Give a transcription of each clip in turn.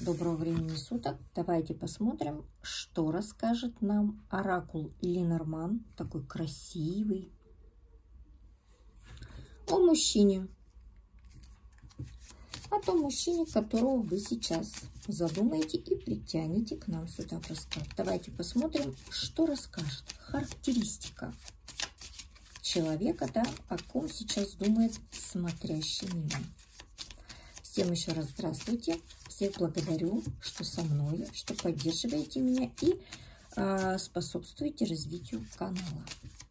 Доброго времени суток. Давайте посмотрим, что расскажет нам оракул Ленорман, такой красивый, о мужчине. О том мужчине, которого вы сейчас задумаете и притянете к нам сюда в расклад. Давайте посмотрим, что расскажет. Характеристика человека, да, о ком сейчас думает смотрящий мимо. Всем еще раз здравствуйте. Всех благодарю, что со мной, что поддерживаете меня и способствуете развитию канала.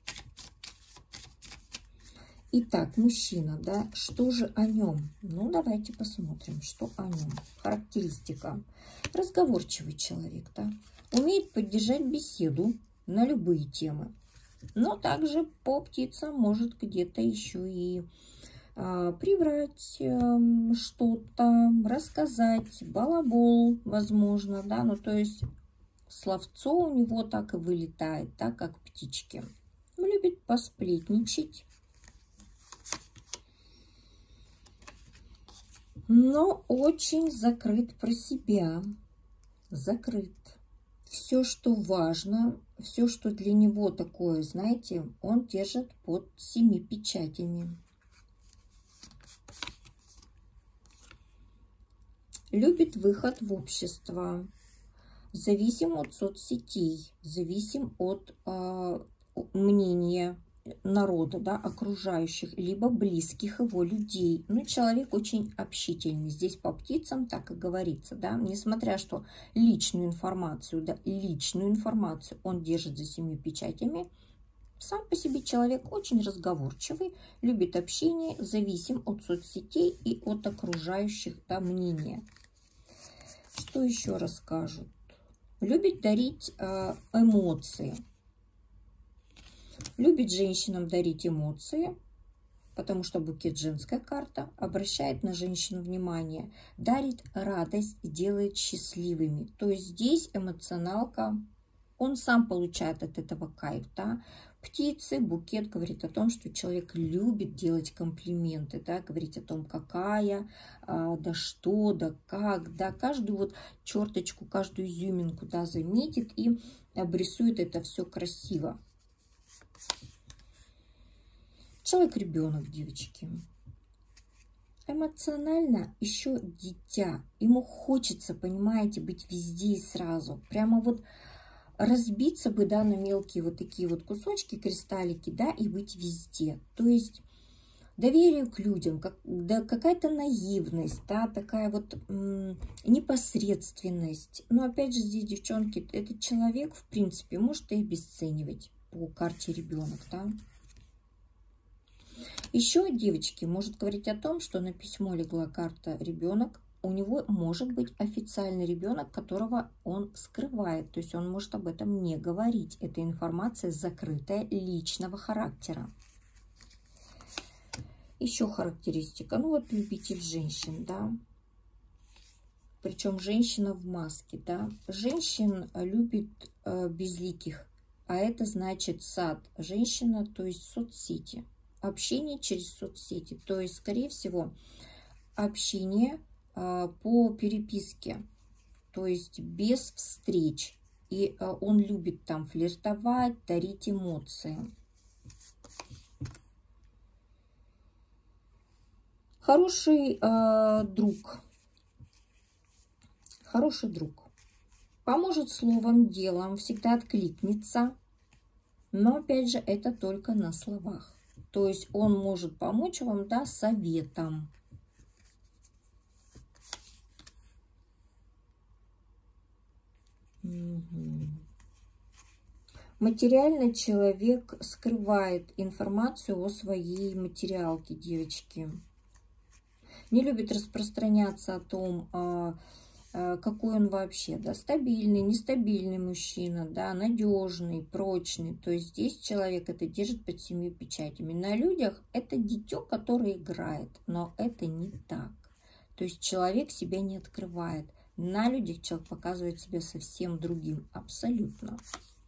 Итак, мужчина, да, что же о нем? Ну, давайте посмотрим, что о нем. Характеристика. Разговорчивый человек, да, умеет поддержать беседу на любые темы, но также по птицам может где-то еще и приврать что-то, рассказать, балабол, возможно, да, ну, то есть словцо у него так и вылетает, да, как птички. Любит посплетничать, но очень закрыт про себя, закрыт. Все, что важно, все, что для него такое, знаете, он держит под 7 печатями. Любит выход в общество, зависим от соцсетей, зависим от мнения народа, да, окружающих, либо близких его людей. Ну, человек очень общительный. Здесь по птицам так и говорится, да, несмотря что личную информацию, да, личную информацию он держит за 7 печатями. Сам по себе человек очень разговорчивый, любит общение, зависим от соцсетей и от окружающих, да, мнения. Что еще расскажут? Любит дарить эмоции. Любит женщинам дарить эмоции, потому что букет — женская карта, обращает на женщин внимание, дарит радость, делает счастливыми. То есть здесь эмоционалка, он сам получает от этого кайф, да. Птицы, букет говорит о том, что человек любит делать комплименты, да, говорить о том, какая, да что, да как, да, каждую вот черточку, каждую изюминку, да, заметит и обрисует это все красиво. Человек-ребенок, девочки. Эмоционально еще дитя. Ему хочется, понимаете, быть везде и сразу. Прямо вот разбиться бы, да, на мелкие вот такие вот кусочки, кристаллики, да, и быть везде. То есть доверие к людям, да, какая-то наивность, да, такая вот непосредственность. Но опять же здесь, девчонки, этот человек, в принципе, может и обесценивать по карте ребенок, да. Еще, девочки, может говорить о том, что на письмо легла карта ребенок. У него может быть официальный ребенок, которого он скрывает. То есть он может об этом не говорить. Это информация закрытая, личного характера. Еще характеристика. Ну вот любитель женщин, да. Причем женщина в маске, да. Женщин любит безликих. А это значит сад. Женщина, то есть соцсети. Общение через соцсети. То есть, скорее всего, общение по переписке, то есть без встреч. И он любит там флиртовать, дарить эмоции. Хороший друг. Хороший друг. Поможет словом, делом, всегда откликнется. Но, опять же, это только на словах. То есть он может помочь вам, да, советом. Материально человек скрывает информацию о своей материалке, девочки. Не любит распространяться о том, какой он вообще, да, стабильный, нестабильный мужчина, да, надежный, прочный. То есть здесь человек это держит под 7 печатями. На людях это дитё, которое играет, но это не так. То есть человек себя не открывает. На людях человек показывает себя совсем другим, абсолютно.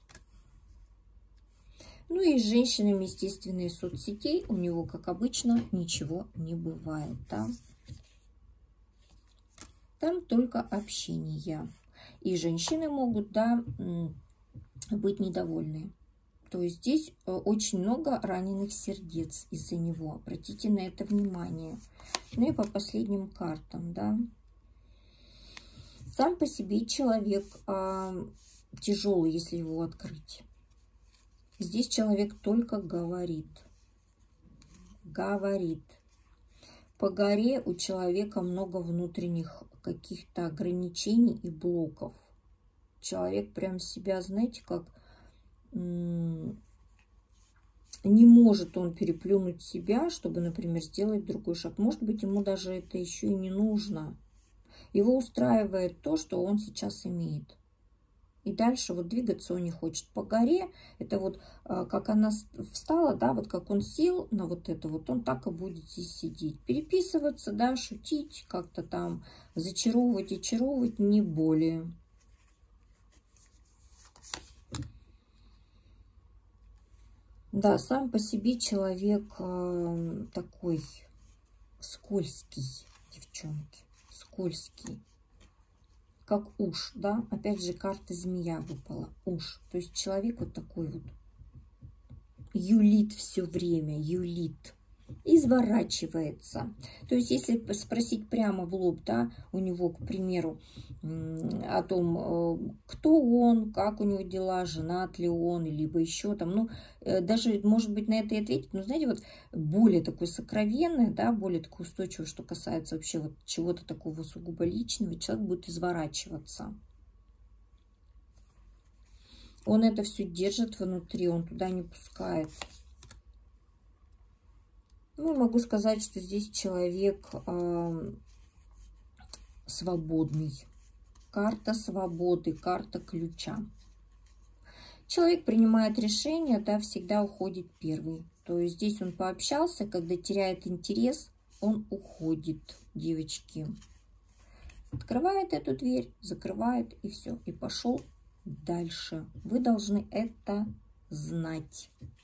Ну и с женщинами, естественно, из соцсетей у него, как обычно, ничего не бывает, да. Там только общение. И женщины могут, да, быть недовольны. То есть здесь очень много раненых сердец из-за него. Обратите на это внимание. Ну и по последним картам, да. Сам по себе человек тяжелый, если его открыть. Здесь человек только говорит. Говорит. По горе у человека много внутренних каких-то ограничений и блоков. Человек прям себя, знаете, как не может он переплюнуть себя, чтобы, например, сделать другой шаг. Может быть, ему даже это еще и не нужно. Его устраивает то, что он сейчас имеет. И дальше вот двигаться он не хочет. По горе, это вот как она встала, да, вот как он сел на вот это, вот он так и будет здесь сидеть. Переписываться, да, шутить, как-то там зачаровывать, очаровывать, не более. Да, сам по себе человек такой скользкий, девчонки, скользкий. Как уж, да, опять же карта змея выпала, уж. То есть человек вот такой вот юлит все время, юлит, изворачивается. То есть если спросить прямо в лоб, да, у него, к примеру, о том, кто он, как у него дела, женат ли он, либо еще там, ну, даже, может быть, на это и ответить, но, знаете, вот более такой сокровенный, да, более такой устойчивый, что касается вообще вот чего-то такого сугубо личного, человек будет изворачиваться. Он это все держит внутри, он туда не пускает. Ну, могу сказать, что здесь человек свободный. Карта свободы, карта ключа. Человек принимает решение, да, всегда уходит первый. То есть здесь он пообщался, когда теряет интерес, он уходит, девочки. Открывает эту дверь, закрывает и все. И пошел дальше. Вы должны это знать.